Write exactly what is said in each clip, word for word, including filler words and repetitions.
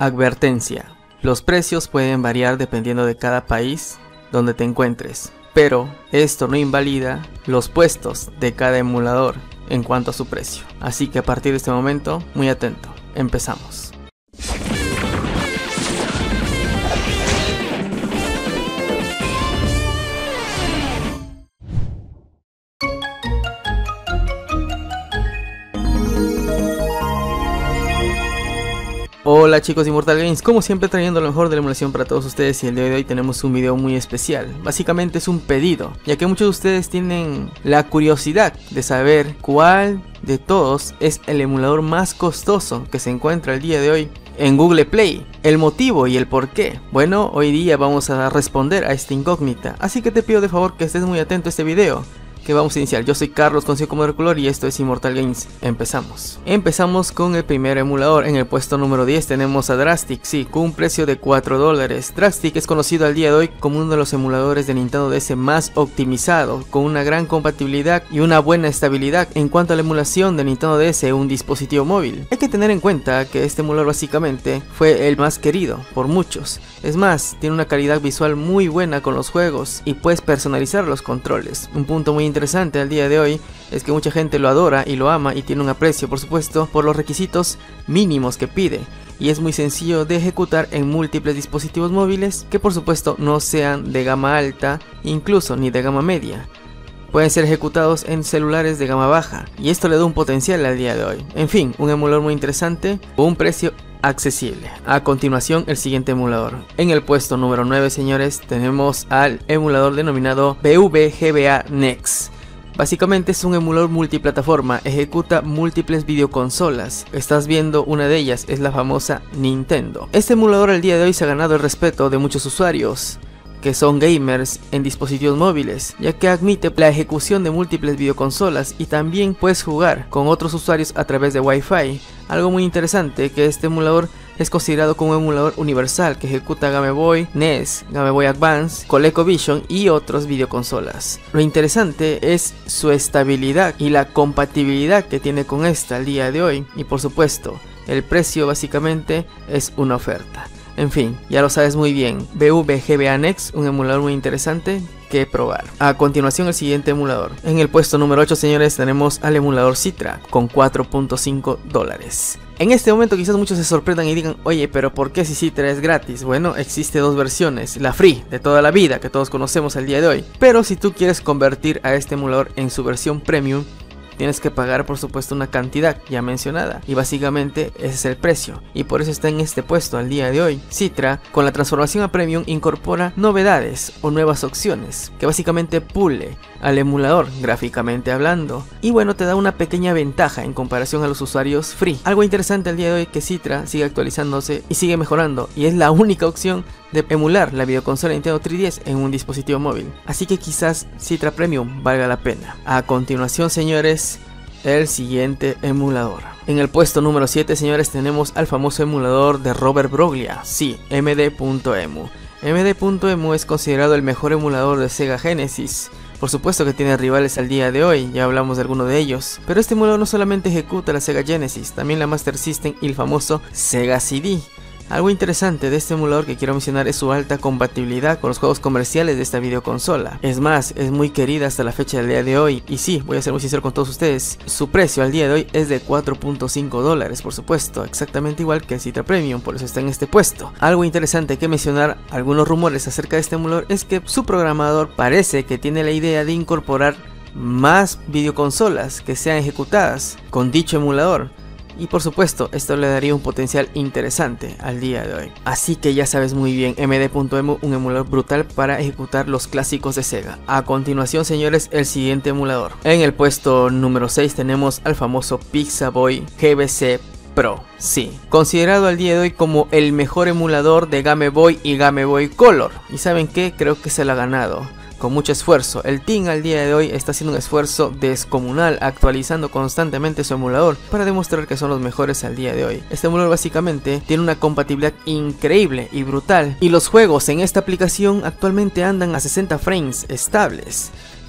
Advertencia: los precios pueden variar dependiendo de cada país donde te encuentres, pero esto no invalida los puestos de cada emulador en cuanto a su precio. Así que a partir de este momento, muy atento. Empezamos. Hola chicos de Immortal Games, como siempre trayendo lo mejor de la emulación para todos ustedes, y el día de hoy tenemos un video muy especial. Básicamente es un pedido, ya que muchos de ustedes tienen la curiosidad de saber cuál de todos es el emulador más costoso que se encuentra el día de hoy en Google Play, el motivo y el por qué. Bueno, hoy día vamos a responder a esta incógnita, así que te pido de favor que estés muy atento a este video que vamos a iniciar. Yo soy Carlos, conocido como Herculor, y esto es Immortal Games. Empezamos. Empezamos con el primer emulador. En el puesto número diez tenemos a Drastic, sí, con un precio de cuatro dólares. Drastic es conocido al día de hoy como uno de los emuladores de Nintendo D S más optimizado, con una gran compatibilidad y una buena estabilidad en cuanto a la emulación de Nintendo D S en un dispositivo móvil. Hay que tener en cuenta que este emulador básicamente fue el más querido por muchos. Es más, tiene una calidad visual muy buena con los juegos y puedes personalizar los controles. Un punto muy interesante al día de hoy es que mucha gente lo adora y lo ama, y tiene un aprecio, por supuesto, por los requisitos mínimos que pide, y es muy sencillo de ejecutar en múltiples dispositivos móviles que por supuesto no sean de gama alta, incluso ni de gama media. Pueden ser ejecutados en celulares de gama baja, y esto le da un potencial al día de hoy. En fin, un emulador muy interesante con un precio accesible. A continuación, el siguiente emulador. En el puesto número nueve, señores, tenemos al emulador denominado B V G B A Next. Básicamente es un emulador multiplataforma, ejecuta múltiples videoconsolas. Estás viendo una de ellas, es la famosa Nintendo. Este emulador al día de hoy se ha ganado el respeto de muchos usuarios que son gamers en dispositivos móviles, ya que admite la ejecución de múltiples videoconsolas y también puedes jugar con otros usuarios a través de Wi-Fi. Algo muy interesante que este emulador es considerado como un emulador universal que ejecuta Game Boy, N E S, Game Boy Advance, ColecoVision y otras videoconsolas. Lo interesante es su estabilidad y la compatibilidad que tiene con esta al día de hoy, y por supuesto el precio básicamente es una oferta. En fin, ya lo sabes muy bien, B V G B A Next, un emulador muy interesante que probar. A continuación, el siguiente emulador. En el puesto número ocho, señores, tenemos al emulador Citra con cuatro punto cinco dólares. En este momento quizás muchos se sorprendan y digan: oye, pero ¿por qué si Citra es gratis? Bueno, existe dos versiones, la free de toda la vida que todos conocemos al día de hoy, pero si tú quieres convertir a este emulador en su versión premium, tienes que pagar por supuesto una cantidad ya mencionada, y básicamente ese es el precio, y por eso está en este puesto al día de hoy. Citra, con la transformación a Premium, incorpora novedades o nuevas opciones que básicamente pule al emulador gráficamente hablando, y bueno, te da una pequeña ventaja en comparación a los usuarios free. Algo interesante al día de hoy que Citra sigue actualizándose y sigue mejorando, y es la única opción de emular la videoconsola Nintendo tres D S en un dispositivo móvil, así que quizás Citra Premium valga la pena. A continuación, señores, el siguiente emulador. En el puesto número siete, señores, tenemos al famoso emulador de Robert Broglia, sí, M D punto E M U. M D punto E M U es considerado el mejor emulador de Sega Genesis. Por supuesto que tiene rivales al día de hoy, ya hablamos de alguno de ellos, pero este emulador no solamente ejecuta la Sega Genesis, también la Master System y el famoso Sega C D. Algo interesante de este emulador que quiero mencionar es su alta compatibilidad con los juegos comerciales de esta videoconsola. Es más, es muy querida hasta la fecha del día de hoy, y sí, voy a ser muy sincero con todos ustedes, su precio al día de hoy es de cuatro punto cinco dólares, por supuesto, exactamente igual que el Citra Premium, por eso está en este puesto. Algo interesante que mencionar, algunos rumores acerca de este emulador, es que su programador parece que tiene la idea de incorporar más videoconsolas que sean ejecutadas con dicho emulador. Y por supuesto, esto le daría un potencial interesante al día de hoy. Así que ya sabes muy bien, M D punto E M U, un emulador brutal para ejecutar los clásicos de Sega. A continuación, señores, el siguiente emulador. En el puesto número seis tenemos al famoso Pixaboy G B C Pro. Sí, considerado al día de hoy como el mejor emulador de Game Boy y Game Boy Color. ¿Y saben qué? Creo que se lo ha ganado con mucho esfuerzo. El team al día de hoy está haciendo un esfuerzo descomunal, actualizando constantemente su emulador para demostrar que son los mejores al día de hoy. Este emulador básicamente tiene una compatibilidad increíble y brutal, y los juegos en esta aplicación actualmente andan a sesenta frames estables,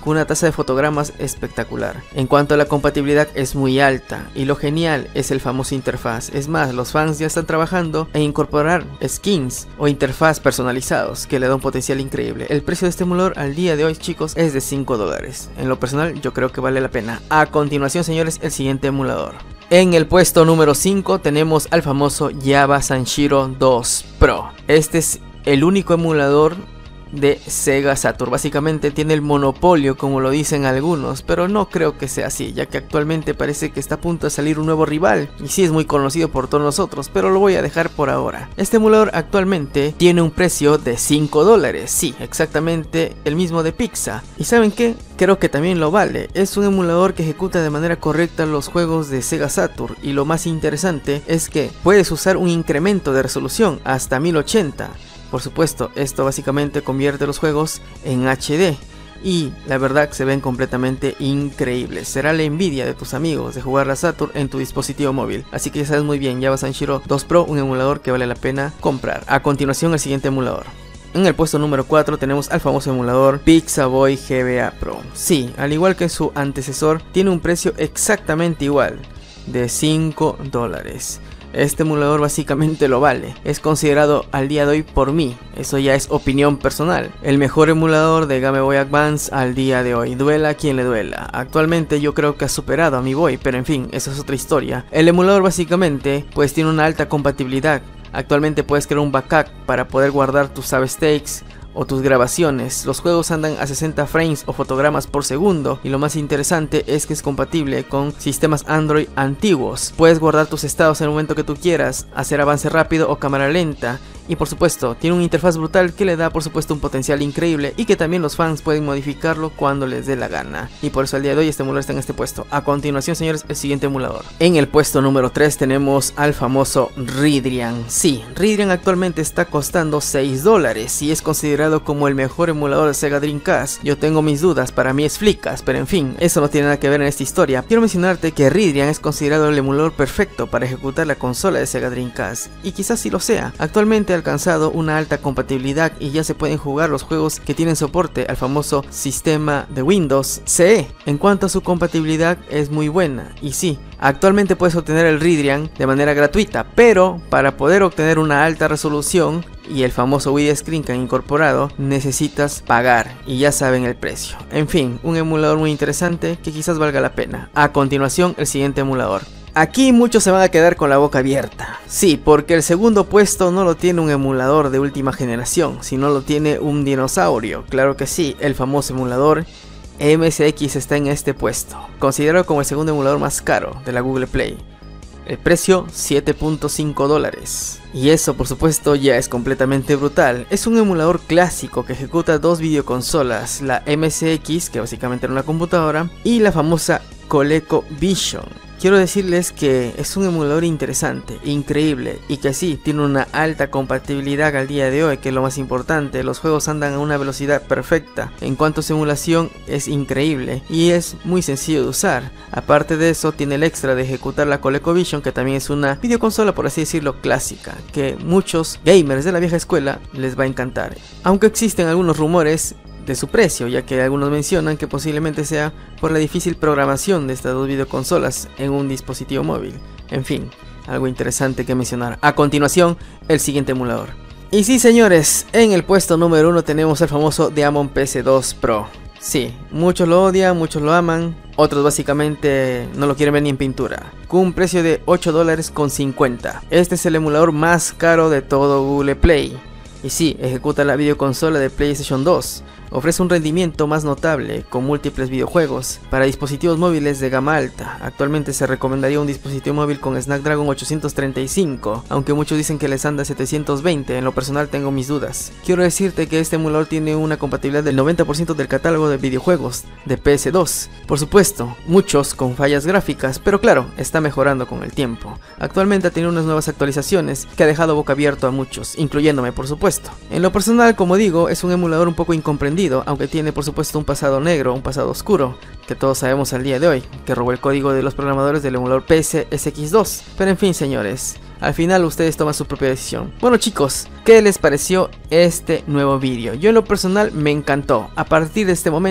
con una tasa de fotogramas espectacular. En cuanto a la compatibilidad es muy alta y lo genial es el famoso interfaz. Es más, los fans ya están trabajando en incorporar skins o interfaz personalizados que le da un potencial increíble. El precio de este emulador al día de hoy, chicos, es de cinco dólares. En lo personal yo creo que vale la pena. A continuación, señores, el siguiente emulador. En el puesto número cinco tenemos al famoso Java Sanshiro dos Pro. Este es el único emulador de Sega Saturn. Básicamente tiene el monopolio, como lo dicen algunos, pero no creo que sea así, ya que actualmente parece que está a punto de salir un nuevo rival, y sí es muy conocido por todos nosotros, pero lo voy a dejar por ahora. Este emulador actualmente tiene un precio de cinco dólares, sí, exactamente el mismo de Pizza. ¿Y saben qué? Creo que también lo vale. Es un emulador que ejecuta de manera correcta los juegos de Sega Saturn, y lo más interesante es que puedes usar un incremento de resolución hasta mil ochenta. Por supuesto, esto básicamente convierte los juegos en H D y la verdad se ven completamente increíbles. Será la envidia de tus amigos de jugar a Saturn en tu dispositivo móvil. Así que ya sabes muy bien, Java Sanshiro dos Pro, un emulador que vale la pena comprar. A continuación, el siguiente emulador. En el puesto número cuatro tenemos al famoso emulador Pixaboy G B A Pro. Sí, al igual que su antecesor, tiene un precio exactamente igual, de cinco dólares. Este emulador básicamente lo vale, es considerado al día de hoy por mí, eso ya es opinión personal, el mejor emulador de Game Boy Advance al día de hoy, duela a quien le duela. Actualmente yo creo que ha superado a mi Boy, pero en fin, eso es otra historia. El emulador básicamente pues tiene una alta compatibilidad, actualmente puedes crear un backup para poder guardar tus save stakes o tus grabaciones. Los juegos andan a sesenta frames o fotogramas por segundo, y lo más interesante es que es compatible con sistemas Android antiguos. Puedes guardar tus estados en el momento que tú quieras, hacer avance rápido o cámara lenta, y por supuesto tiene una interfaz brutal que le da por supuesto un potencial increíble y que también los fans pueden modificarlo cuando les dé la gana, y por eso al día de hoy este emulador está en este puesto. A continuación, señores, el siguiente emulador. En el puesto número tres tenemos al famoso Ridrian. Sí, Ridrian actualmente está costando seis dólares y es considerado como el mejor emulador de Sega Dreamcast. Yo tengo mis dudas, para mí es Flickas, pero en fin, eso no tiene nada que ver en esta historia. Quiero mencionarte que Ridrian es considerado el emulador perfecto para ejecutar la consola de Sega Dreamcast, y quizás sí lo sea. Actualmente ha alcanzado una alta compatibilidad y ya se pueden jugar los juegos que tienen soporte al famoso sistema de Windows C E. En cuanto a su compatibilidad, es muy buena, y sí, actualmente puedes obtener el Ridrian de manera gratuita, pero para poder obtener una alta resolución y el famoso widescreen que han incorporado, necesitas pagar, y ya saben el precio. En fin, un emulador muy interesante que quizás valga la pena. A continuación, el siguiente emulador. Aquí muchos se van a quedar con la boca abierta. Sí, porque el segundo puesto no lo tiene un emulador de última generación, sino lo tiene un dinosaurio. Claro que sí, el famoso emulador M S X está en este puesto, considerado como el segundo emulador más caro de la Google Play. El precio siete punto cinco dólares. Y eso por supuesto ya es completamente brutal. Es un emulador clásico que ejecuta dos videoconsolas, la M S X, que básicamente era una computadora, y la famosa ColecoVision. Quiero decirles que es un emulador interesante, increíble, y que sí, tiene una alta compatibilidad al día de hoy, que es lo más importante. Los juegos andan a una velocidad perfecta. En cuanto a simulación, es increíble y es muy sencillo de usar. Aparte de eso, tiene el extra de ejecutar la ColecoVision, que también es una videoconsola, por así decirlo, clásica, que muchos gamers de la vieja escuela les va a encantar. Aunque existen algunos rumores de su precio, ya que algunos mencionan que posiblemente sea por la difícil programación de estas dos videoconsolas en un dispositivo móvil. En fin, algo interesante que mencionar. A continuación, el siguiente emulador. Y sí, señores, en el puesto número uno tenemos el famoso Demon P C dos Pro. Sí, muchos lo odian, muchos lo aman, otros básicamente no lo quieren ver ni en pintura, con un precio de ocho dólares con cincuenta. Este es el emulador más caro de todo Google Play. Y sí, ejecuta la videoconsola de PlayStation dos. Ofrece un rendimiento más notable con múltiples videojuegos para dispositivos móviles de gama alta. Actualmente se recomendaría un dispositivo móvil con Snapdragon ochocientos treinta y cinco, aunque muchos dicen que les anda setecientos veinte, en lo personal tengo mis dudas. Quiero decirte que este emulador tiene una compatibilidad del noventa por ciento del catálogo de videojuegos de P S dos. Por supuesto, muchos con fallas gráficas, pero claro, está mejorando con el tiempo. Actualmente ha tenido unas nuevas actualizaciones que ha dejado boca abierto a muchos, incluyéndome por supuesto. En lo personal, como digo, es un emulador un poco incomprendido, aunque tiene por supuesto un pasado negro, un pasado oscuro, que todos sabemos al día de hoy, que robó el código de los programadores del emulador P S S X dos. Pero en fin, señores, al final ustedes toman su propia decisión. Bueno, chicos, ¿qué les pareció este nuevo vídeo? Yo en lo personal me encantó. A partir de este momento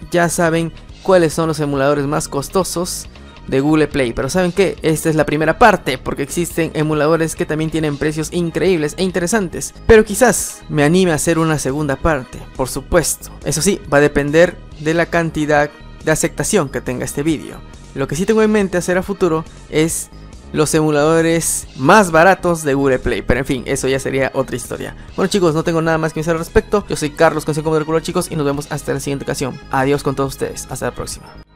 ya saben cuáles son los emuladores más costosos de Google Play. Pero ¿saben qué? Esta es la primera parte, porque existen emuladores que también tienen precios increíbles e interesantes. Pero quizás me anime a hacer una segunda parte, por supuesto. Eso sí, va a depender de la cantidad de aceptación que tenga este vídeo. Lo que sí tengo en mente hacer a futuro es los emuladores más baratos de Google Play, pero en fin, eso ya sería otra historia. Bueno chicos, no tengo nada más que decir al respecto. Yo soy Carlos, con cinco de culo chicos, y nos vemos hasta la siguiente ocasión. Adiós con todos ustedes, hasta la próxima.